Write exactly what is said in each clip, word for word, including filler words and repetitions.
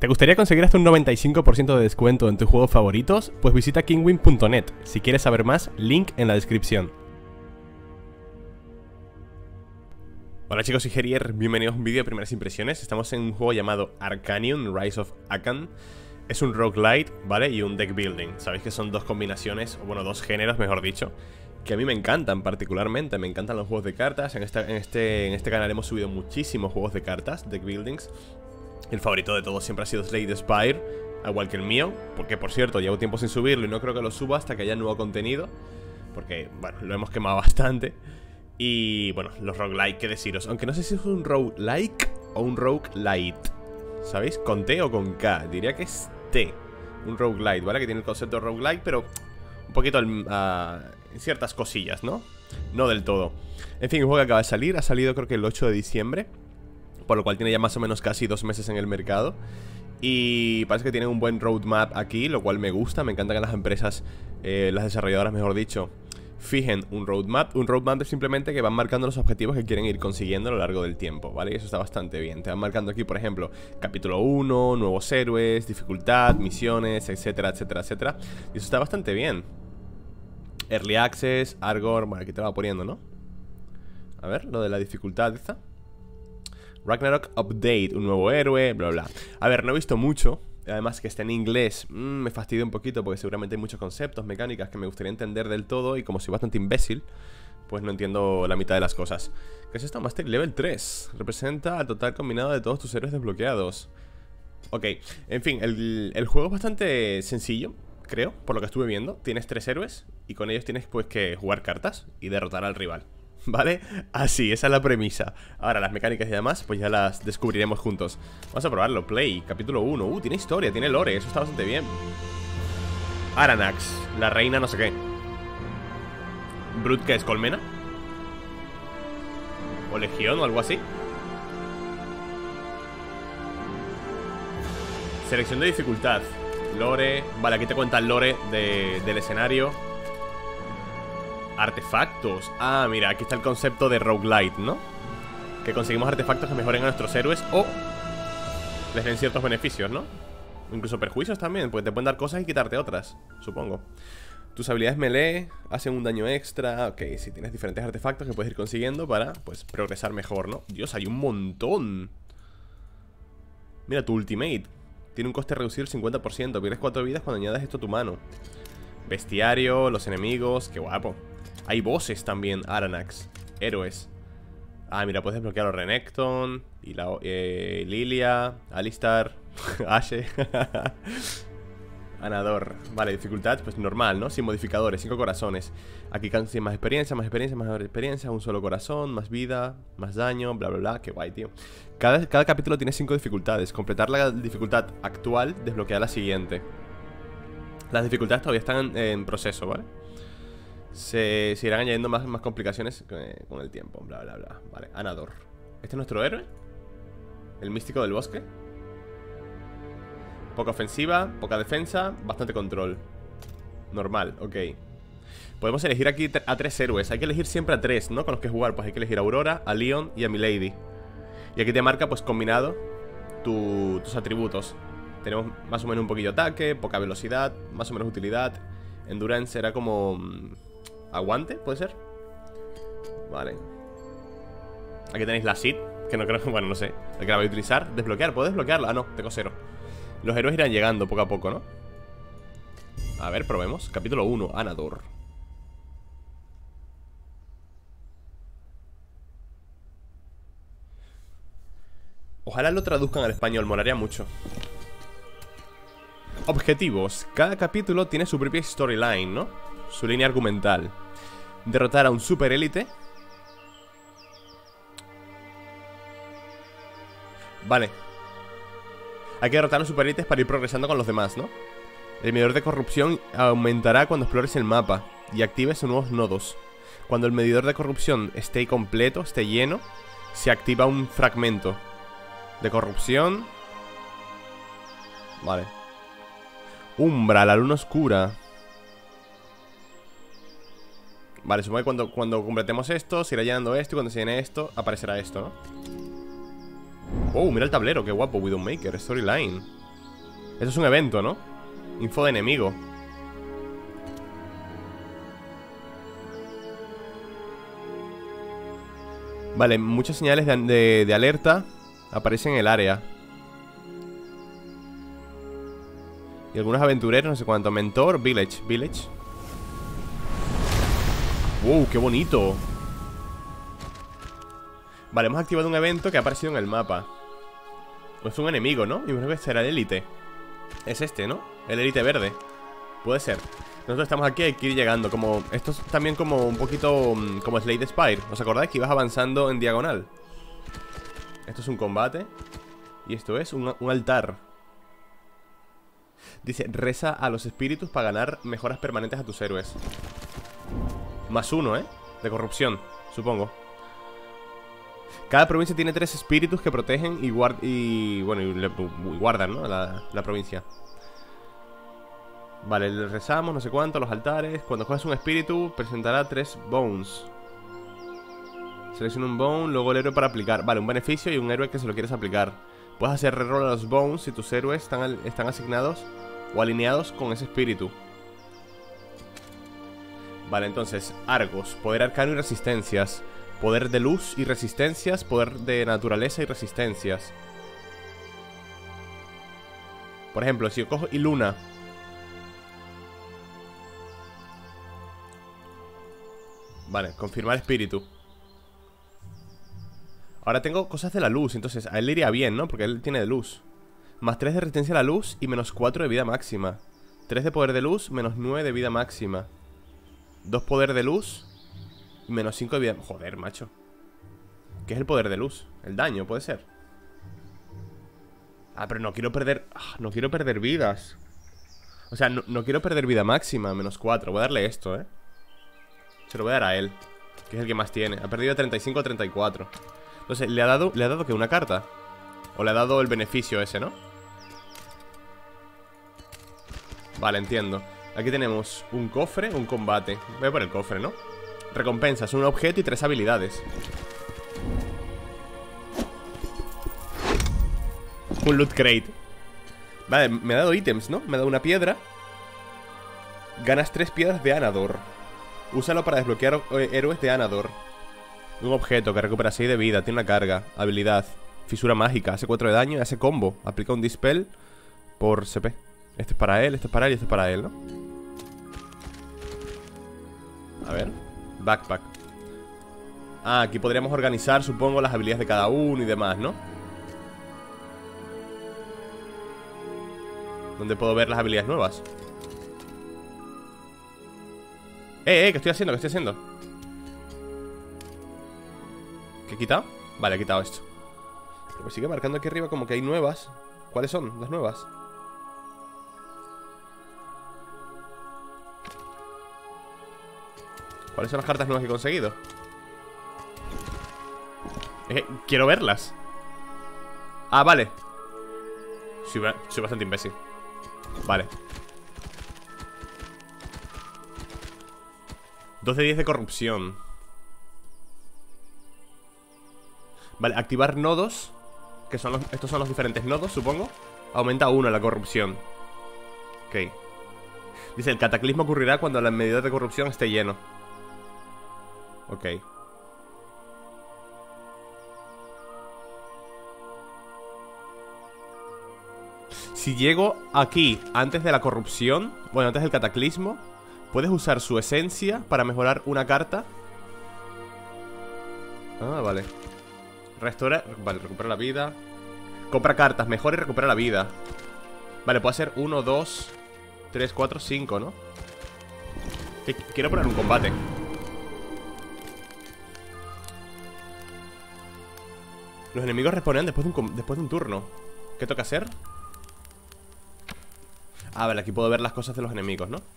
¿Te gustaría conseguir hasta un noventa y cinco por ciento de descuento en tus juegos favoritos? Pues visita kinguin punto net. Si quieres saber más, link en la descripción. Hola chicos, soy Gerier, bienvenidos a un vídeo de primeras impresiones. Estamos en un juego llamado Arcanium, Rise of Akan. Es un roguelite, ¿vale? Y un deck building. Sabéis que son dos combinaciones, o bueno, dos géneros, mejor dicho, que a mí me encantan particularmente. Me encantan los juegos de cartas. En este, en este, en este canal hemos subido muchísimos juegos de cartas, deck buildings. El favorito de todos siempre ha sido Slay the Spire, igual que el mío, porque por cierto, llevo tiempo sin subirlo y no creo que lo suba hasta que haya nuevo contenido, porque, bueno, lo hemos quemado bastante. Y, bueno, los roguelike, qué deciros. Aunque no sé si es un roguelike o un roguelite, ¿sabéis? ¿Con T o con K? Diría que es T. Un roguelite, ¿vale? Que tiene el concepto de roguelike, pero un poquito uh, en ciertas cosillas, ¿no? No del todo. En fin, un juego que acaba de salir. Ha salido creo que el ocho de diciembre, por lo cual tiene ya más o menos casi dos meses en el mercado. Y parece que tiene un buen roadmap aquí, lo cual me gusta. Me encanta que las empresas, eh, las desarrolladoras mejor dicho, fijen un roadmap. Un roadmap es simplemente que van marcando los objetivos que quieren ir consiguiendo a lo largo del tiempo, ¿vale? Y eso está bastante bien. Te van marcando aquí, por ejemplo, capítulo uno, nuevos héroes, dificultad, misiones, etcétera, etcétera, etcétera. Y eso está bastante bien. Early Access, Argor, bueno, aquí te lo va poniendo, ¿no? A ver, lo de la dificultad esta. Ragnarok Update, un nuevo héroe, bla bla. A ver, no he visto mucho. Además que está en inglés, mmm, me fastidia un poquito porque seguramente hay muchos conceptos, mecánicas que me gustaría entender del todo. Y como soy bastante imbécil, pues no entiendo la mitad de las cosas. ¿Qué es esto? Master Level tres. Representa al total combinado de todos tus héroes desbloqueados. Ok, en fin, el, el juego es bastante sencillo, creo, por lo que estuve viendo. Tienes tres héroes y con ellos tienes pues que jugar cartas y derrotar al rival, ¿vale? Así, esa es la premisa. Ahora, las mecánicas y demás, pues ya las descubriremos juntos. Vamos a probarlo. Play, capítulo uno. Uh, tiene historia, tiene lore, eso está bastante bien. Aranax, la reina no sé qué. Brut, ¿qué es? ¿Colmena? ¿O legión o algo así? Selección de dificultad. Lore, vale, aquí te cuenta el lore de, del escenario. Artefactos. Ah, mira, aquí está el concepto de roguelite, ¿no? Que conseguimos artefactos que mejoren a nuestros héroes o les den ciertos beneficios, ¿no? Incluso perjuicios también, porque te pueden dar cosas y quitarte otras, supongo. Tus habilidades melee hacen un daño extra. Ok, si tienes diferentes artefactos que puedes ir consiguiendo para, pues, progresar mejor, ¿no? Dios, hay un montón. Mira, tu ultimate tiene un coste reducido del cincuenta por ciento. Pierdes cuatro vidas cuando añades esto a tu mano. Bestiario, los enemigos, qué guapo. Hay bosses también, Aranax. Héroes. Ah, mira, puedes desbloquear a Renekton y la, eh, Lilia, Alistar, Ashe. Anador. Vale, dificultad, pues normal, ¿no? Sin modificadores, cinco corazones. Aquí consigues más experiencia, más experiencia, más experiencia. Un solo corazón, más vida, más daño, bla, bla, bla. Qué guay, tío. Cada, cada capítulo tiene cinco dificultades. Completar la dificultad actual, desbloquear la siguiente. Las dificultades todavía están en, en proceso, ¿vale? Se, se irán añadiendo más, más complicaciones eh, con el tiempo, bla, bla, bla. Vale, Anador. ¿Este es nuestro héroe? El místico del bosque. Poca ofensiva, poca defensa, bastante control. Normal, ok. Podemos elegir aquí a tres héroes. Hay que elegir siempre a tres, ¿no? Con los que jugar, pues hay que elegir a Aurora, a Leon y a Milady. Y aquí te marca, pues, combinado tu, tus atributos. Tenemos más o menos un poquillo de ataque, poca velocidad, más o menos utilidad. Endurance será como... aguante, ¿puede ser? Vale. Aquí tenéis la Seed, que no creo que... bueno, no sé. El que la voy a utilizar. Desbloquear, ¿puedo desbloquearla? Ah, no, tengo cero. Los héroes irán llegando poco a poco, ¿no? A ver, probemos. Capítulo uno, Anador. Ojalá lo traduzcan al español, molaría mucho. Objetivos. Cada capítulo tiene su propia storyline, ¿no? Su línea argumental. Derrotar a un super élite. Vale. Hay que derrotar a los super élites para ir progresando con los demás, ¿no? El medidor de corrupción aumentará cuando explores el mapa y actives nuevos nodos. Cuando el medidor de corrupción esté completo, esté lleno, se activa un fragmento de corrupción. Vale. Umbra, la luna oscura. Vale, supongo que cuando, cuando completemos esto, se irá llenando esto. Y cuando se llene esto, aparecerá esto, ¿no? Oh, mira el tablero, qué guapo. Widowmaker, storyline. Eso es un evento, ¿no? Info de enemigo. Vale, muchas señales de, de, de alerta aparecen en el área. Y algunos aventureros, no sé cuánto. Mentor, Village, Village. ¡Wow! ¡Qué bonito! Vale, hemos activado un evento que ha aparecido en el mapa. Es un enemigo, ¿no? Y creo que será el élite. Es este, ¿no? El élite verde. Puede ser. Nosotros estamos aquí, hay que ir llegando. Como, esto es también como un poquito como Slay the Spire. ¿Os acordáis que ibas avanzando en diagonal? Esto es un combate. Y esto es un, un altar. Dice, reza a los espíritus para ganar mejoras permanentes a tus héroes. Más uno, ¿eh? De corrupción, supongo. Cada provincia tiene tres espíritus que protegen y, guard y bueno, y, le, y guardan, ¿no? La, la provincia. Vale, le rezamos, no sé cuánto, los altares. Cuando juegas un espíritu, presentará tres bones. Selecciona un bone, luego el héroe para aplicar. Vale, un beneficio y un héroe que se lo quieres aplicar. Puedes hacer reroll a los bones si tus héroes están, al, están asignados o alineados con ese espíritu. Vale, entonces, Argos, poder arcano y resistencias. Poder de luz y resistencias. Poder de naturaleza y resistencias. Por ejemplo, si yo cojo y Luna. Vale, confirmar espíritu. Ahora tengo cosas de la luz, entonces a él le iría bien, ¿no? Porque él tiene de luz. Más tres de resistencia a la luz y menos cuatro de vida máxima. tres de poder de luz, menos nueve de vida máxima. dos poder de luz y menos cinco de vida... Joder, macho. ¿Qué es el poder de luz? El daño, puede ser. Ah, pero no quiero perder... Ah, no quiero perder vidas. O sea, no, no quiero perder vida máxima, menos cuatro. Voy a darle esto, ¿eh? Se lo voy a dar a él, que es el que más tiene. Ha perdido de treinta y cinco a treinta y cuatro. Entonces, ¿le ha dado, ¿le ha dado qué? ¿Una carta? ¿O le ha dado el beneficio ese, no? Vale, entiendo. Aquí tenemos un cofre, un combate. Voy a por el cofre, ¿no? Recompensas, un objeto y tres habilidades. Un loot crate. Vale, me ha dado ítems, ¿no? Me ha dado una piedra. Ganas tres piedras de Anador. Úsalo para desbloquear héroes de Anador. Un objeto que recupera seis de vida. Tiene una carga. Habilidad. Fisura mágica. Hace cuatro de daño y hace combo. Aplica un dispel por C P. Este es para él, este es para él y este es para él, ¿no? A ver. Backpack. Ah, aquí podríamos organizar, supongo, las habilidades de cada uno y demás, ¿no? ¿Dónde puedo ver las habilidades nuevas? Eh, eh, ¿qué estoy haciendo? ¿Qué estoy haciendo? ¿Qué he quitado? Vale, he quitado esto. Pero me sigue marcando aquí arriba como que hay nuevas. ¿Cuáles son las nuevas? ¿Cuáles son las cartas nuevas que he conseguido? Eh, quiero verlas. Ah, vale. Soy, soy bastante imbécil. Vale. dos de diez de corrupción. Vale, activar nodos. Que son los, estos son los diferentes nodos, supongo. Aumenta uno la corrupción. Ok. Dice, el cataclismo ocurrirá cuando la medida de corrupción esté lleno. Ok. Si llego aquí antes de la corrupción, bueno, antes del cataclismo, puedes usar su esencia para mejorar una carta. Ah, vale. Restaura, vale, recupera la vida. Compra cartas, mejora y recupera la vida. Vale, puedo hacer uno, dos, tres, cuatro, cinco, ¿no? Quiero poner un combate. Los enemigos responden después de un, después de un turno. ¿Qué toca hacer? Ah, vale, aquí puedo ver las cosas de los enemigos, ¿no?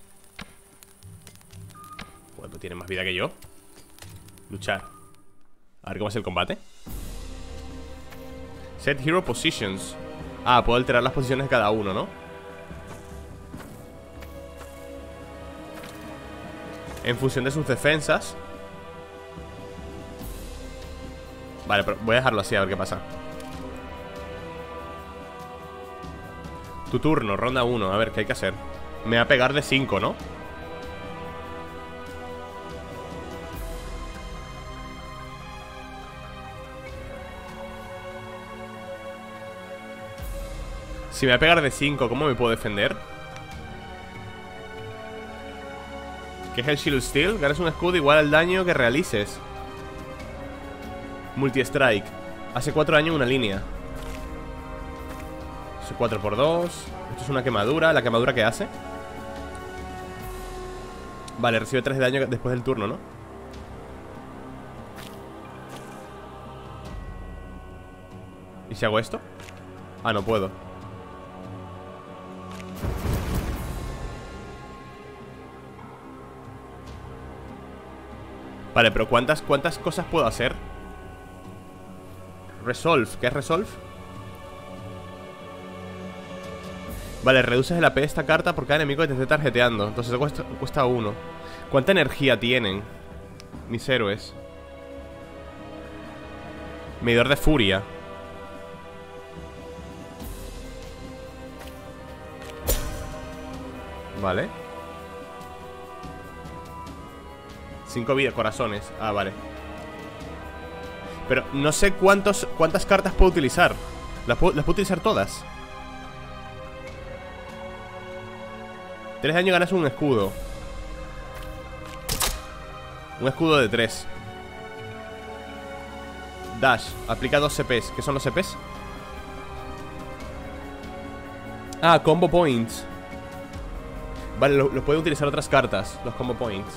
Joder, pues tienen más vida que yo. Luchar. A ver cómo es el combate. Set Hero Positions. Ah, puedo alterar las posiciones de cada uno, ¿no? En función de sus defensas. Vale, pero voy a dejarlo así a ver qué pasa. Tu turno, ronda uno. A ver, ¿qué hay que hacer? Me va a pegar de cinco, ¿no? Si me va a pegar de cinco, ¿cómo me puedo defender? ¿Qué es el Shield Steel? Ganas un escudo igual al daño que realices. Multi-Strike. Hace cuatro daño en una línea. Hace cuatro por dos. Esto es una quemadura. ¿La quemadura qué hace? Vale, recibe tres de daño después del turno, ¿no? ¿Y si hago esto? Ah, no puedo. Vale, pero ¿cuántas, cuántas cosas puedo hacer? Resolve, ¿qué es Resolve? Vale, reduces el A P de esta carta por cada enemigo que te esté tarjeteando. Entonces cuesta, cuesta uno. ¿Cuánta energía tienen mis héroes? Medidor de furia. Vale. Cinco vidas, corazones. Ah, vale. Pero no sé cuántos, cuántas cartas puedo utilizar. ¿Las puedo, las puedo utilizar todas? Tres daño ganas un escudo. Un escudo de tres. Dash, aplica dos C Ps. ¿Qué son los C Ps? Ah, combo points. Vale, los lo pueden utilizar otras cartas, los combo points.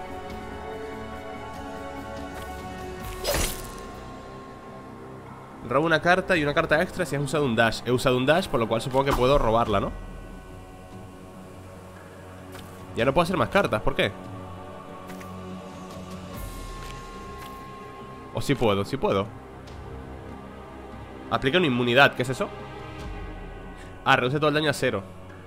Robo una carta y una carta extra si has usado un dash. He usado un dash, por lo cual supongo que puedo robarla, ¿no? Ya no puedo hacer más cartas, ¿por qué? O sí puedo, sí puedo. Aplica una inmunidad, ¿qué es eso? Ah, reduce todo el daño a cero.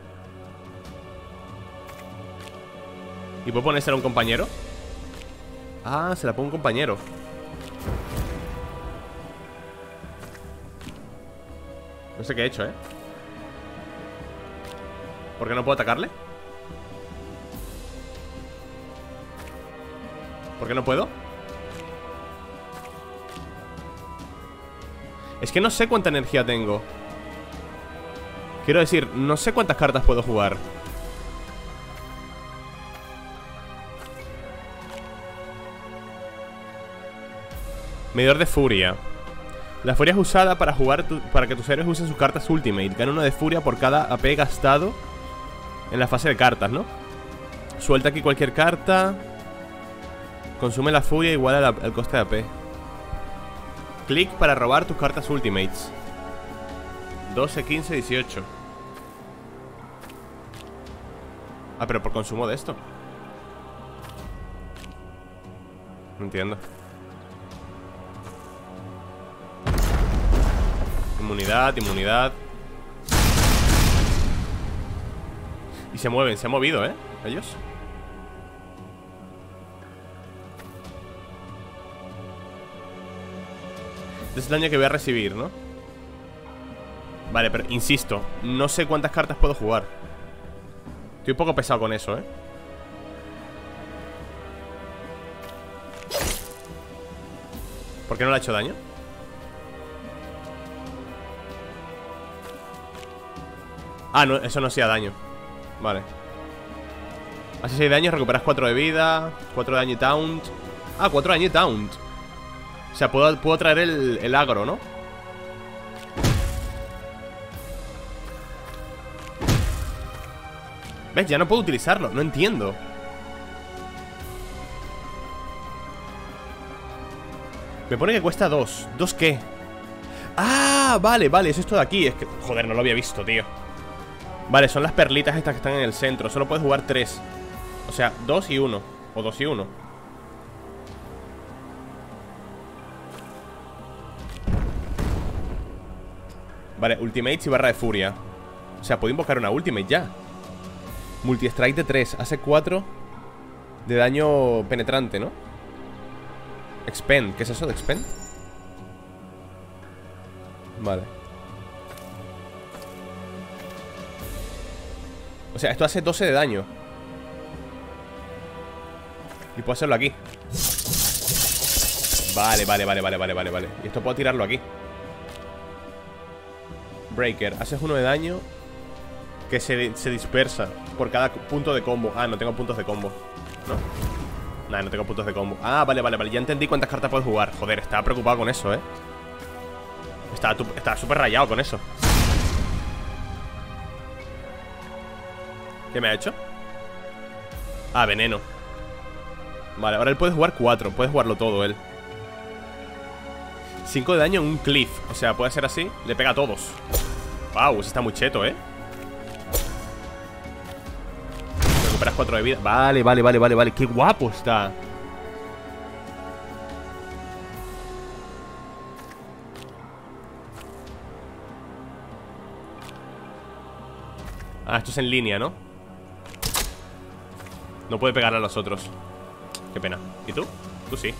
¿Y puedo ponérsela a un compañero? Ah, se la pongo a un compañero. No sé qué he hecho, ¿eh? ¿Por qué no puedo atacarle? ¿Por qué no puedo? Es que no sé cuánta energía tengo. Quiero decir, no sé cuántas cartas puedo jugar. Medidor de furia. La furia es usada para jugar tu, para que tus héroes usen sus cartas Ultimate. Gana uno de furia por cada A P gastado en la fase de cartas, ¿no? Suelta aquí cualquier carta. Consume la furia igual al, al coste de A P. Clic para robar tus cartas Ultimates. doce, quince, dieciocho. Ah, pero por consumo de esto. No entiendo. Inmunidad, inmunidad. Y se mueven, se han movido, ¿eh? Ellos. Es el daño que voy a recibir, ¿no? Vale, pero insisto, no sé cuántas cartas puedo jugar. Estoy un poco pesado con eso, ¿eh? ¿Por qué no le ha hecho daño? Ah, no, eso no hacía daño. Vale. Hace seis daños, recuperas cuatro de vida. cuatro de daño y taunt. Ah, cuatro de daño y taunt. O sea, puedo, puedo traer el, el agro, ¿no? ¿Ves? Ya no puedo utilizarlo, no entiendo. Me pone que cuesta dos. ¿Dos qué? Ah, vale, vale, es esto de aquí. Es que, joder, no lo había visto, tío. Vale, son las perlitas estas que están en el centro. Solo puedes jugar tres. O sea, dos y uno. O dos y uno. Vale, ultimates y barra de furia. O sea, puedo invocar una ultimate ya. Multi-strike de tres. Hace cuatro de daño penetrante, ¿no? Expend. ¿Qué es eso de expend? Vale. O sea, esto hace doce de daño. Y puedo hacerlo aquí. Vale, vale, vale, vale, vale, vale, vale. Y esto puedo tirarlo aquí. Breaker, haces uno de daño que se, se dispersa por cada punto de combo. Ah, no tengo puntos de combo. No. Nah, no tengo puntos de combo. Ah, vale, vale, vale. Ya entendí cuántas cartas puedes jugar. Joder, estaba preocupado con eso, eh. Estaba, estaba súper rayado con eso. ¿Qué me ha hecho? Ah, veneno. Vale, ahora él puede jugar cuatro. Puede jugarlo todo él. cinco de daño en un cliff. O sea, puede ser así. Le pega a todos. Wow, ese está muy cheto, eh. Recuperas cuatro de vida. Vale, vale, vale, vale, vale. Qué guapo está. Ah, esto es en línea, ¿no? No puede pegar a los otros. Qué pena. ¿Y tú? Tú sí.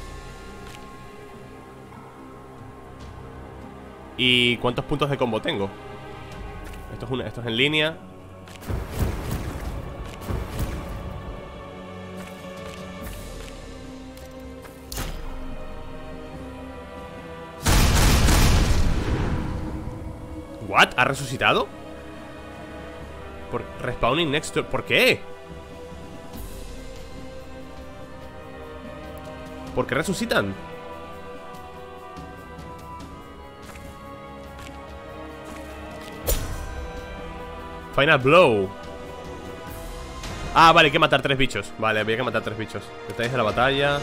¿Y cuántos puntos de combo tengo? Esto es, una, esto es en línea. ¿What? ¿Ha resucitado? Por respawning next to... ¿Por qué? ¿Por qué resucitan? Final Blow. Ah, vale, hay que matar tres bichos. Vale, había que matar tres bichos. Detalles de la batalla.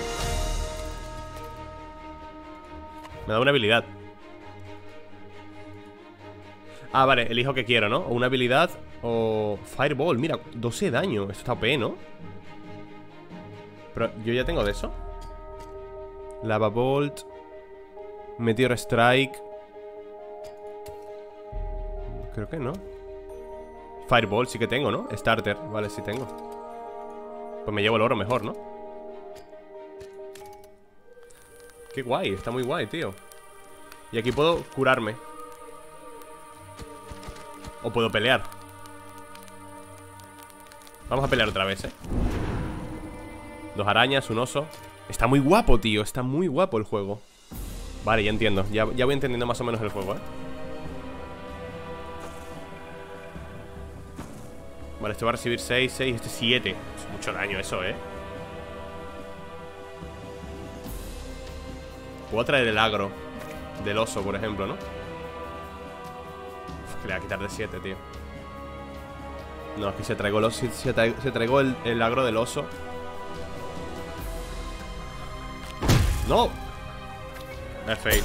Me da una habilidad. Ah, vale, elijo que quiero, ¿no? O una habilidad o... Fireball, mira, doce de daño. Esto está O P, ¿no? Pero yo ya tengo de eso. Lava Bolt, Meteor Strike. Creo que no. Fireball sí que tengo, ¿no? Starter, vale, sí tengo. Pues me llevo el oro mejor, ¿no? Qué guay, está muy guay, tío. Y aquí puedo curarme. O puedo pelear. Vamos a pelear otra vez, ¿eh? Dos arañas, un oso. Está muy guapo, tío, está muy guapo el juego. Vale, ya entiendo, ya, ya voy entendiendo más o menos el juego, ¿eh? Vale, este va a recibir seis, seis, este siete. Es mucho daño eso, ¿eh? Puedo traer el agro del oso, por ejemplo, ¿no? Uf, que le voy a quitar de siete, tío. No, es que si traigo, los, si, si traigo, si traigo el, el agro del oso. ¡No! Es fail.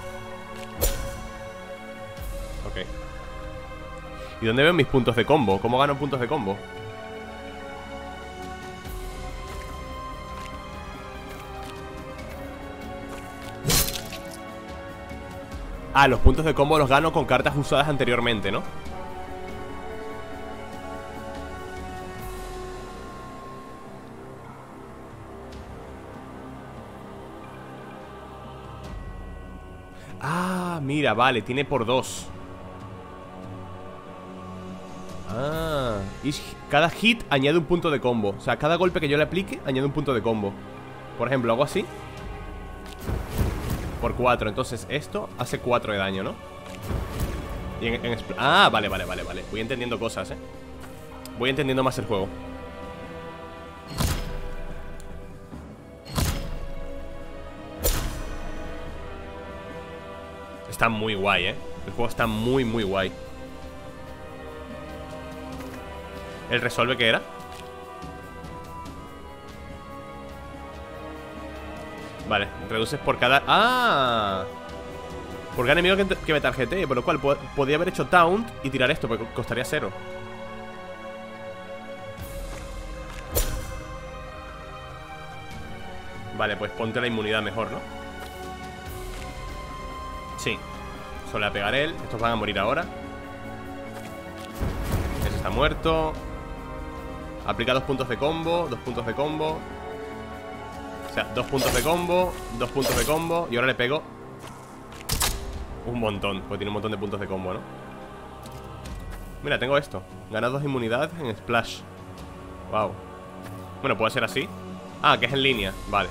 Ok. ¿Y dónde veo mis puntos de combo? ¿Cómo gano puntos de combo? Ah, los puntos de combo los gano con cartas usadas anteriormente, ¿no? Ah, mira, vale, tiene por dos. Ah, y cada hit añade un punto de combo. O sea, cada golpe que yo le aplique añade un punto de combo. Por ejemplo, hago así por cuatro, entonces esto hace cuatro de daño, ¿no? Y en, en ah, vale, vale, vale, vale. Voy entendiendo cosas, ¿eh? Voy entendiendo más el juego. Está muy guay, ¿eh? El juego está muy, muy guay. ¿El resuelve qué era? Vale, reduces por cada... ¡Ah! Por cada enemigo que, que me tarjetee. Por lo cual po podría haber hecho taunt y tirar esto, porque costaría cero. Vale, pues ponte la inmunidad mejor, ¿no? Sí. Solo le va a pegar él. Estos van a morir ahora. Ese está muerto. Aplica dos puntos de combo. Dos puntos de combo. O sea, dos puntos de combo. Dos puntos de combo. Y ahora le pego un montón, porque tiene un montón de puntos de combo, ¿no? Mira, tengo esto. Gana dos inmunidad en Splash. Wow. Bueno, puede ser así. Ah, que es en línea. Vale.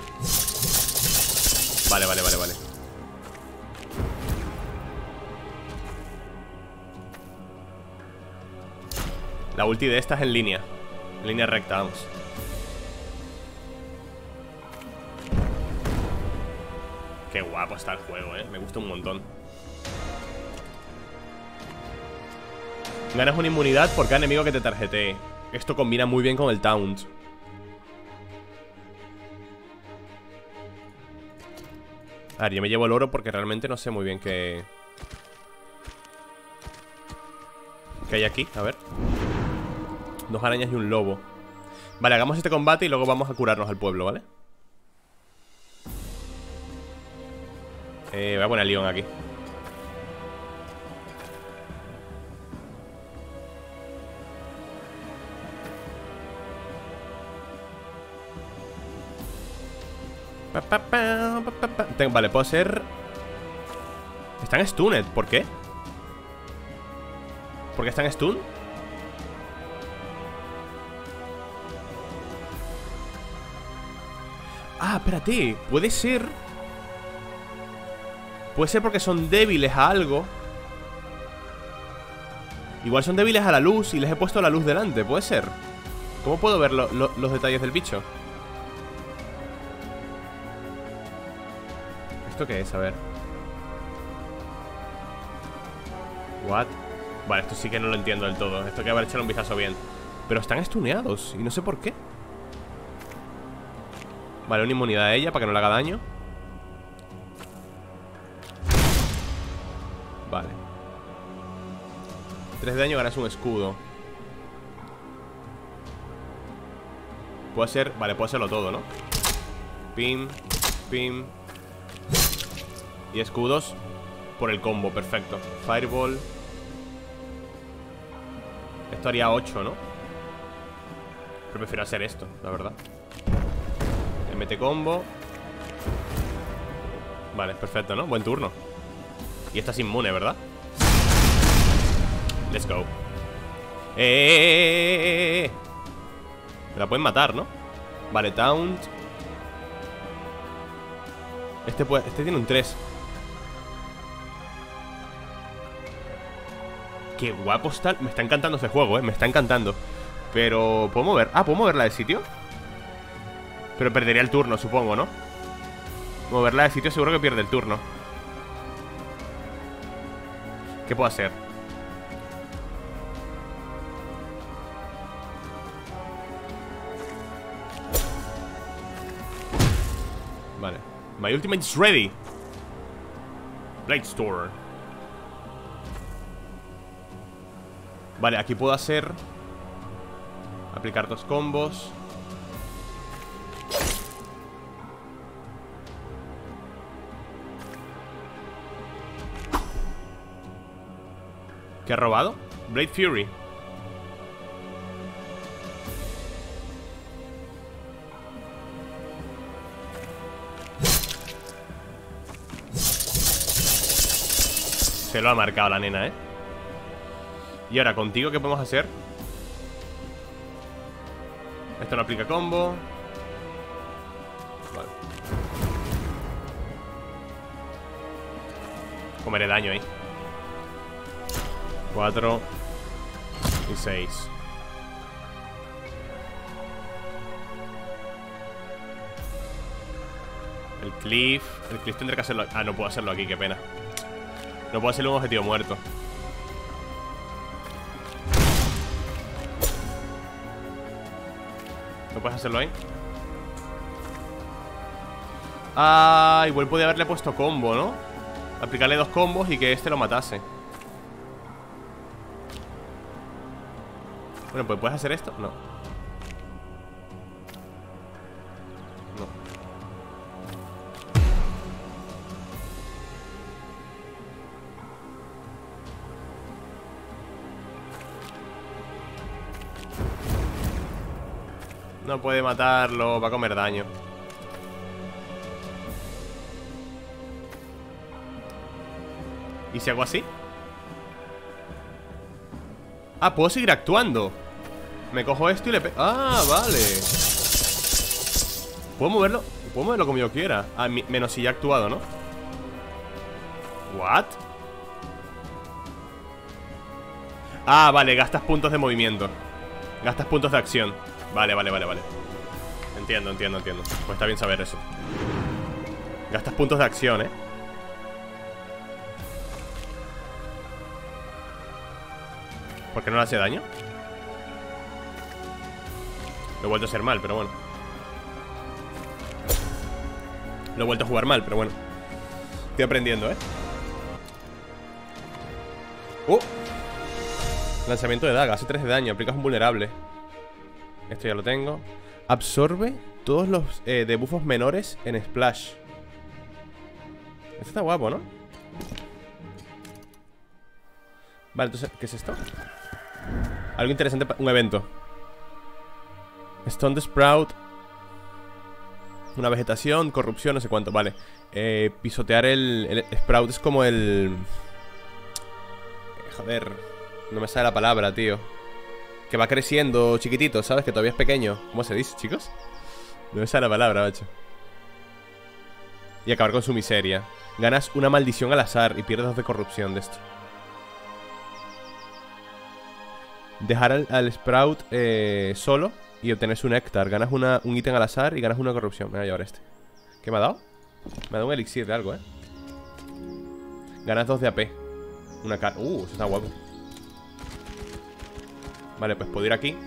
Vale, vale, vale, vale. La ulti de esta es en línea. En línea recta, vamos. Qué guapo está el juego, eh. Me gusta un montón. Ganas una inmunidad por cada enemigo que te tarjetee. Esto combina muy bien con el taunt. A ver, yo me llevo el oro porque realmente no sé muy bien qué... ¿Qué hay aquí? A ver. Dos arañas y un lobo. Vale, hagamos este combate y luego vamos a curarnos al pueblo, ¿vale? Eh, voy a poner a Leon aquí. Pa, pa, pa, pa, pa, pa. Ten- Vale, puedo ser... Están stunned, ¿por qué? ¿Por qué están stun? Ah, espérate, puede ser... Puede ser porque son débiles a algo. Igual son débiles a la luz y les he puesto la luz delante, puede ser. ¿Cómo puedo ver lo- lo- los detalles del bicho? ¿Esto qué es? A ver. What? Vale, esto sí que no lo entiendo del todo. Esto hay que haber echado un vistazo bien. Pero están estuneados y no sé por qué. Vale, una inmunidad a ella para que no le haga daño. Vale. Tres de daño, ganas un escudo. Puedo hacer... Vale, puedo hacerlo todo, ¿no? Pim, pim. Y escudos por el combo, perfecto. Fireball. Esto haría ocho, ¿no? Pero prefiero hacer esto, la verdad. Le mete combo. Vale, perfecto, ¿no? Buen turno. Y esta es inmune, ¿verdad? Let's go. ¡Eh, eh, eh, eh, eh! Me la pueden matar, ¿no? Vale, taunt. Este, puede, este tiene un tres. Qué guapo está. Me está encantando este juego, eh. Me está encantando. Pero, ¿puedo mover? Ah, ¿puedo moverla de sitio? Pero perdería el turno, supongo, ¿no? Moverla de sitio seguro que pierde el turno. ¿Qué puedo hacer? Vale. My ultimate is ready. Blade Store. Vale, aquí puedo hacer... Aplicar dos combos. ¿Qué ha robado? Blade Fury. Se lo ha marcado la nena, ¿eh? Y ahora, contigo, ¿qué podemos hacer? Esto no aplica combo. Vale. Comeré daño ahí. Cuatro y seis. El cliff. El cliff tendré que hacerlo. Ah, no puedo hacerlo aquí, qué pena. No puedo hacerle un objetivo muerto. ¿No puedes hacerlo ahí? Ah, igual podía haberle puesto combo, ¿no? Aplicarle dos combos y que este lo matase. Bueno, pues ¿puedes hacer esto? No. No. No puede matarlo, va a comer daño. ¿Y si hago así? Ah, puedo seguir actuando. Me cojo esto y le pego. Ah, vale. Puedo moverlo. Puedo moverlo como yo quiera. Ah, menos si ya he actuado, ¿no? ¿What? Ah, vale, gastas puntos de movimiento. Gastas puntos de acción. Vale, vale, vale, vale. Entiendo, entiendo, entiendo. Pues está bien saber eso. Gastas puntos de acción, ¿eh? ¿Por qué no le hace daño? Lo he vuelto a hacer mal, pero bueno. Lo he vuelto a jugar mal, pero bueno. Estoy aprendiendo, ¿eh? ¡Uh! Lanzamiento de daga, hace tres de daño. Aplicas un vulnerable. Esto ya lo tengo. Absorbe todos los eh, debuffos menores en Splash. Esto está guapo, ¿no? Vale, entonces, ¿qué es esto? Algo interesante, un evento. Stone the Sprout. Una vegetación, corrupción, no sé cuánto, vale. eh, Pisotear el, el Sprout es como el... Joder, no me sale la palabra, tío. Que va creciendo chiquitito, ¿sabes? Que todavía es pequeño. ¿Cómo se dice, chicos? No me sale la palabra, macho. Y acabar con su miseria. Ganas una maldición al azar y pierdes dos de corrupción de esto. Dejar al, al Sprout eh, solo y obtener su néctar. Ganas una, un ítem al azar y ganas una corrupción. Me voy a llevar este. ¿Qué me ha dado? Me ha dado un elixir de algo, eh. Ganas dos de A P. Una carta. Uh, eso está guapo. Vale, pues puedo ir aquí.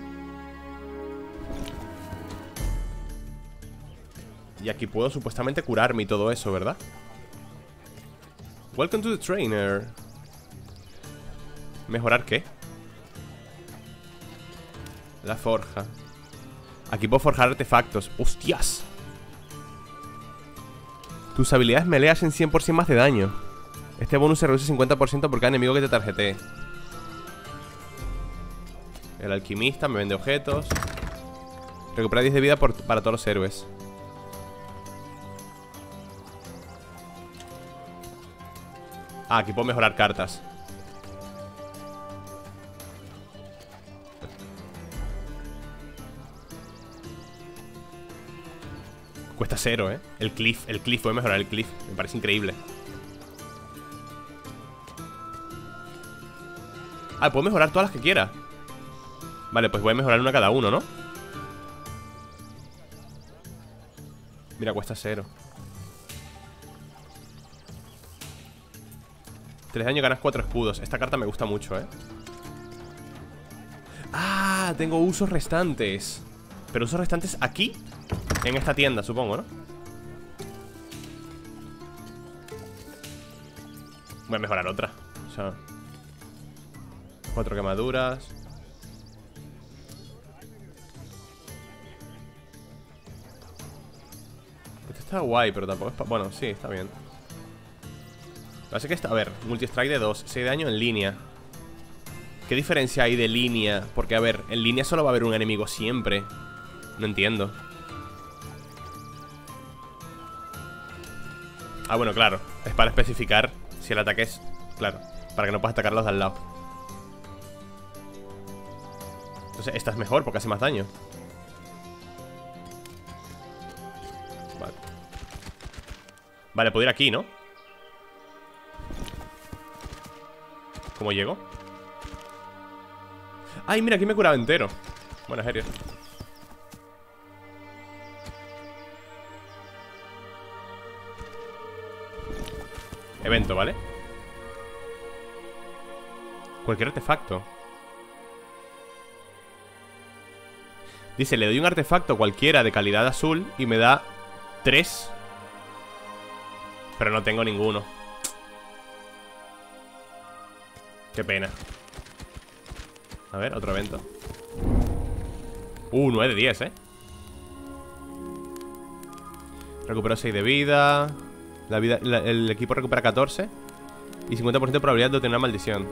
Y aquí puedo supuestamente curarme y todo eso, ¿verdad? Welcome to the trainer. ¿Mejorar qué? La forja. Aquí puedo forjar artefactos. ¡Hostias! Tus habilidades melee hacen cien por ciento más de daño. Este bonus se reduce cincuenta por ciento por cada enemigo que te tarjetee. El alquimista me vende objetos. Recupera diez de vida por, para todos los héroes. Ah, aquí puedo mejorar cartas. Cuesta cero, eh. El cliff, el cliff, voy a mejorar el cliff. Me parece increíble. Ah, puedo mejorar todas las que quiera. Vale, pues voy a mejorar una cada uno, ¿no? Mira, cuesta cero. Tres daño, ganas cuatro escudos. Esta carta me gusta mucho, ¿eh? Ah, tengo usos restantes. Pero usos restantes aquí. En esta tienda, supongo, ¿no? Voy a mejorar otra. O sea, cuatro quemaduras. Este está guay, pero tampoco es pa... Bueno, sí, está bien. Parece que está... A ver, multi-strike de dos, seis de daño en línea. ¿Qué diferencia hay de línea? Porque, a ver, en línea solo va a haber un enemigo siempre. No entiendo. Ah, bueno, claro. Es para especificar si el ataque es... Claro, para que no puedas atacarlos de al lado. Entonces, esta es mejor porque hace más daño. Vale. Vale, puedo ir aquí, ¿no? ¿Cómo llego? Ay, mira, aquí me he curado entero. Buena serio. Evento, ¿vale? Cualquier artefacto. Dice, le doy un artefacto cualquiera de calidad azul y me da tres. Pero no tengo ninguno. Qué pena. A ver, otro evento. Uh, nueve de diez, eh. Recupero seis de vida. La vida la, el equipo recupera catorce. Y cincuenta por ciento de probabilidad de obtener una maldición.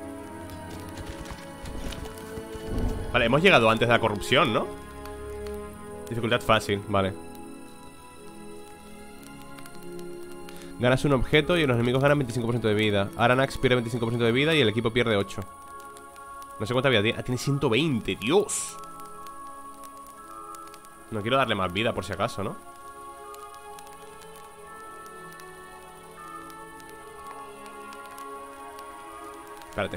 Vale, hemos llegado antes de la corrupción, ¿no? Dificultad fácil, vale. Ganas un objeto y los enemigos ganan veinticinco por ciento de vida. Aranax pierde veinticinco por ciento de vida y el equipo pierde ocho. No sé cuánta vida tiene. Ah, tiene ciento veinte, Dios. No quiero darle más vida por si acaso, ¿no? Espérate.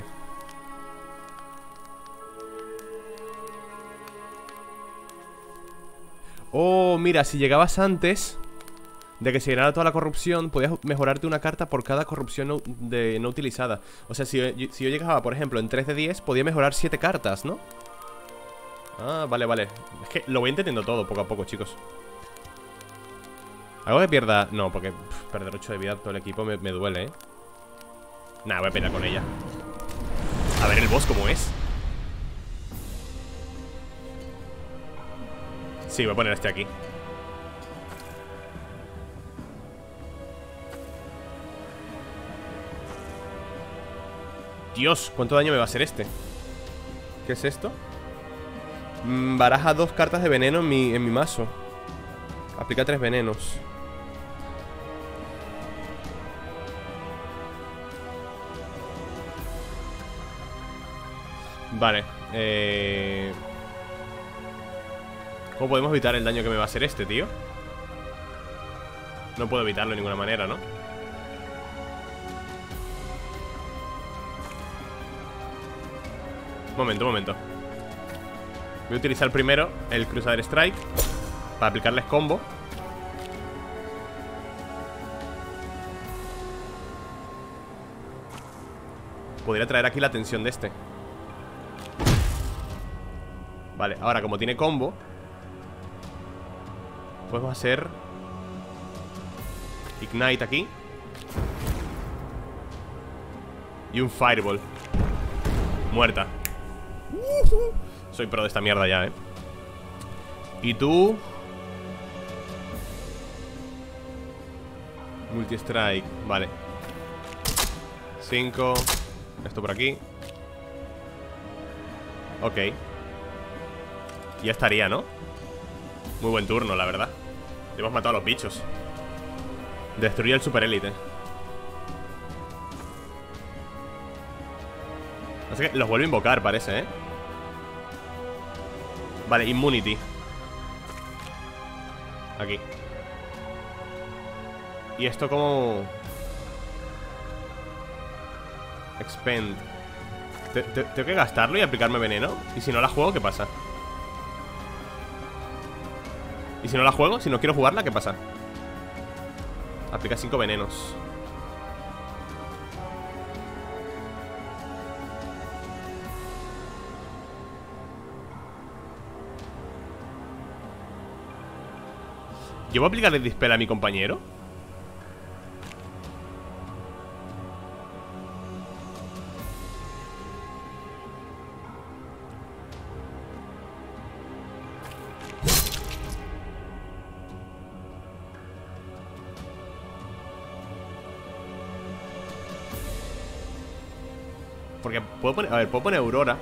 Oh, mira, si llegabas antes de que se llenara toda la corrupción, podías mejorarte una carta por cada corrupción no, de, no utilizada. O sea, si, si yo llegaba, por ejemplo, en tres de diez, podía mejorar siete cartas, ¿no? Ah, vale, vale. Es que lo voy entendiendo todo poco a poco, chicos. ¿Algo que pierda? No, porque pff, perder ocho de vida todo el equipo me, me duele, ¿eh? Nah, voy a pelear con ella. A ver el boss cómo es. Sí, voy a poner este aquí. Dios, ¿cuánto daño me va a hacer este? ¿Qué es esto? Mm, baraja dos cartas de veneno en mi, en mi mazo. Aplica tres venenos. Vale, eh... ¿cómo podemos evitar el daño que me va a hacer este, tío? No puedo evitarlo de ninguna manera, ¿no? Momento, momento. Voy a utilizar primero el Crusader Strike para aplicarles combo. Podría traer aquí la atención de este. Vale, ahora como tiene combo, podemos hacer Ignite aquí y un Fireball. Muerta. uh-huh. Soy pro de esta mierda ya, eh. Y tú Multi-Strike, vale. Cinco. Esto por aquí. Ok. Ya estaría, ¿no? Muy buen turno, la verdad. Hemos matado a los bichos. Destruye el super élite. Así que los vuelvo a invocar, parece, ¿eh? Vale, Immunity. Aquí. ¿Y esto cómo? Expend. ¿Te, te, ¿Tengo que gastarlo y aplicarme veneno? ¿Y si no la juego, qué pasa? ¿Y si no la juego? Si no quiero jugarla, ¿qué pasa? Aplica cinco venenos. ¿Yo voy a aplicarle Dispel a mi compañero? Porque puedo poner... A ver, puedo poner Aurora.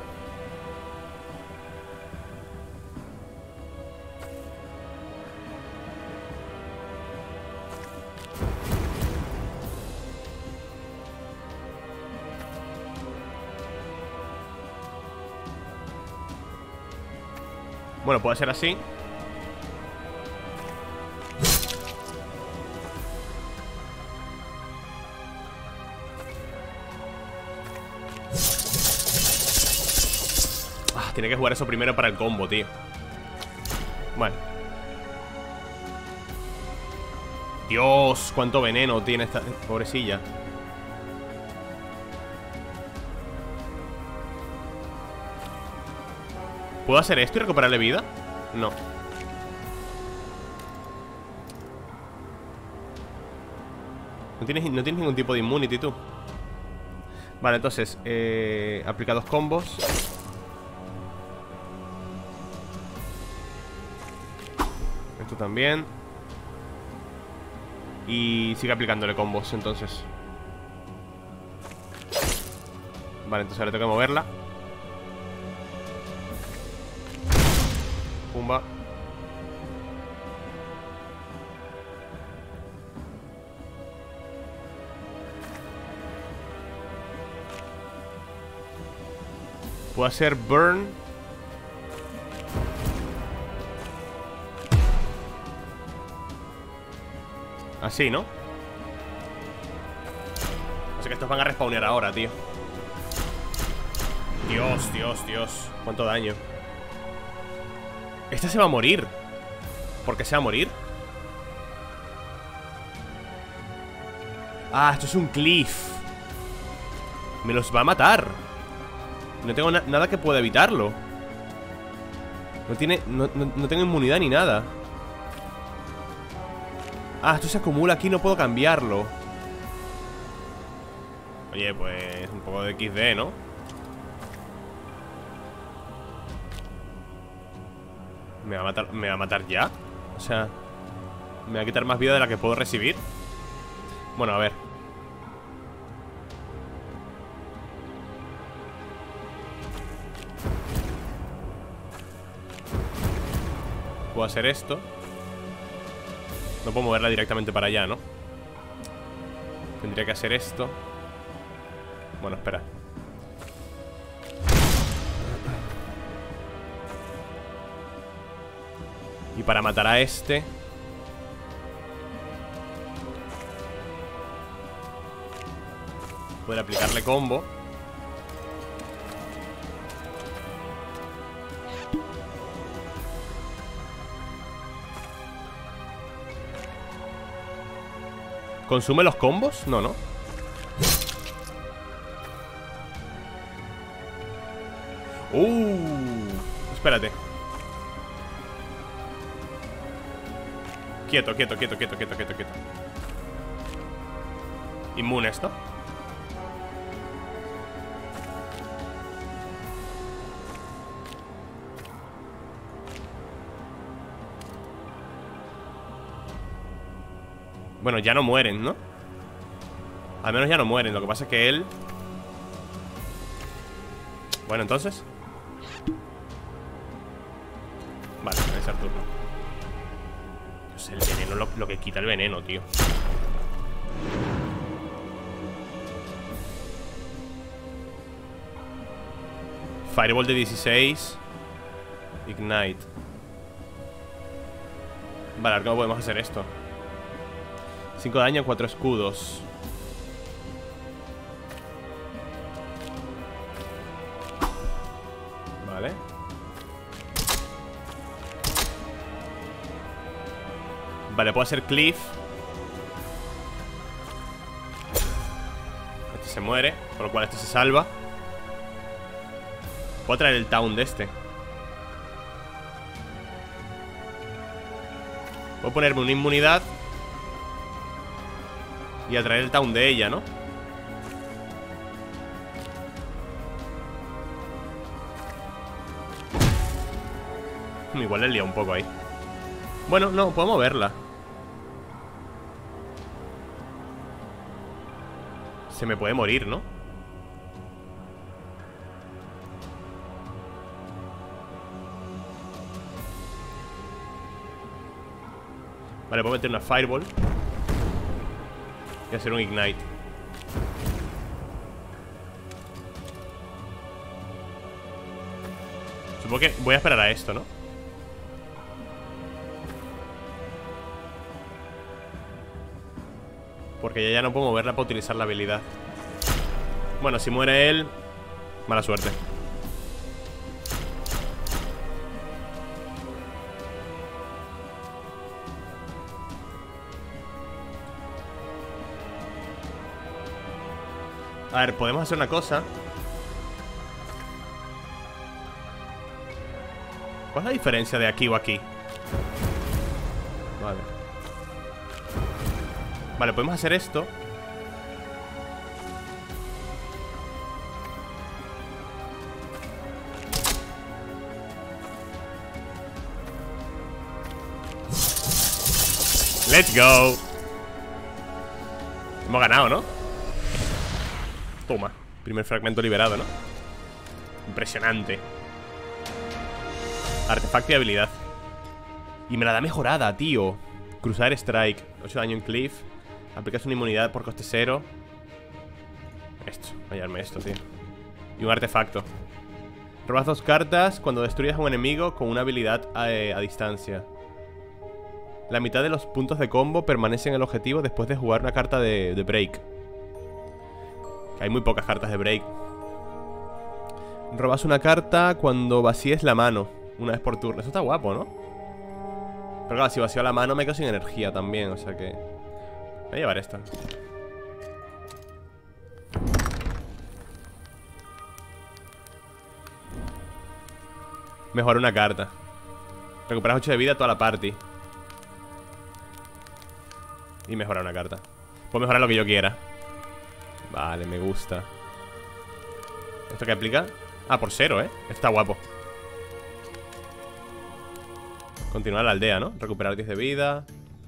Bueno, puede ser así. Ah, tiene que jugar eso primero para el combo, tío. Bueno. Dios, cuánto veneno tiene esta pobrecilla. ¿Puedo hacer esto y recuperarle vida? No. No tienes, no tienes ningún tipo de immunity tú. Vale, entonces eh, aplica dos combos. Esto también. Y sigue aplicándole combos, entonces. Vale, entonces ahora tengo que moverla. Pumba. Puedo hacer burn. Así, ¿no? Así que estos van a respawnear ahora, tío. Dios, Dios, Dios. Cuánto daño. Esta se va a morir. ¿Por qué se va a morir? Ah, esto es un cliff. Me los va a matar. No tengo na nada que pueda evitarlo. No tiene... No, no, no tengo inmunidad ni nada. Ah, esto se acumula aquí, no puedo cambiarlo. Oye, pues un poco de equis de, ¿no? ¿Me va a matar, me va a matar ya? O sea, ¿me va a quitar más vida de la que puedo recibir? Bueno, a ver. Puedo hacer esto. No puedo moverla directamente para allá, ¿no? Tendría que hacer esto. Bueno, espera. Y para matar a este puedo aplicarle combo. ¿Consume los combos? No, no. Uh, espérate. Quieto, quieto, quieto, quieto, quieto, quieto, quieto. Inmune esto. Bueno, ya no mueren, ¿no? Al menos ya no mueren. Lo que pasa es que él... Bueno, entonces vale, voy a hacer turno. Dios, el veneno, lo, lo que quita el veneno, tío. Fireball de dieciséis. Ignite. Vale, ahora cómo podemos hacer esto. cinco de daño, cuatro escudos. Vale. Vale, puedo hacer cliff. Este se muere, por lo cual este se salva. Puedo traer el town de este. Puedo ponerme una inmunidad y atraer el town de ella, ¿no? Igual le he liado un poco ahí. Bueno, no, puedo moverla. Se me puede morir, ¿no? Vale, puedo meter una fireball y hacer un ignite. Supongo que voy a esperar a esto, ¿no? Porque ya, ya no puedo moverla para utilizar la habilidad. Bueno, si muere él, mala suerte. A ver, podemos hacer una cosa. ¿Cuál es la diferencia de aquí o aquí? Vale. Vale, podemos hacer esto. Let's go. Hemos ganado, ¿no? Toma, primer fragmento liberado, ¿no? Impresionante. Artefacto y habilidad. Y me la da mejorada, tío. Cruzar strike, ocho daño en cliff. Aplicas una inmunidad por coste cero. Esto, hallarme esto, tío. Y un artefacto. Robas dos cartas cuando destruyas a un enemigo con una habilidad a, eh, a distancia. La mitad de los puntos de combo permanecen en el objetivo después de jugar una carta de, de break. Que hay muy pocas cartas de break. Robas una carta cuando vacíes la mano una vez por turno. Eso está guapo, ¿no? Pero claro, si vacío la mano me quedo sin energía también. O sea que... voy a llevar esta. Mejorar una carta. Recuperas ocho de vida toda la party. Y mejorar una carta. Puedo mejorar lo que yo quiera. Vale, me gusta. ¿Esto qué aplica? Ah, por cero, ¿eh? Está guapo. Continuar la aldea, ¿no? Recuperar diez de vida.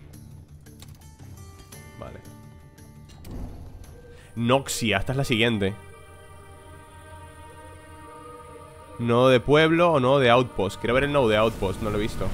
Vale. Noxia, esta es la siguiente. Nodo de pueblo o nodo de outpost. Quiero ver el nodo de outpost, no lo he visto.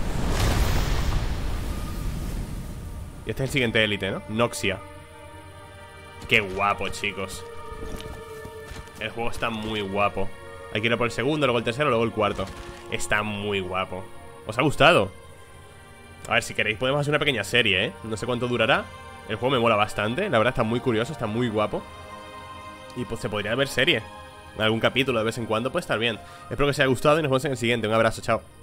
Y este es el siguiente élite, ¿no? Noxia. Qué guapo, chicos. El juego está muy guapo. Hay que ir por el segundo, luego el tercero, luego el cuarto. Está muy guapo. ¿Os ha gustado? A ver, si queréis podemos hacer una pequeña serie, ¿eh? No sé cuánto durará. El juego me mola bastante. La verdad está muy curioso, está muy guapo. Y pues se podría ver serie. Algún capítulo de vez en cuando puede estar bien. Espero que os haya gustado y nos vemos en el siguiente. Un abrazo, chao.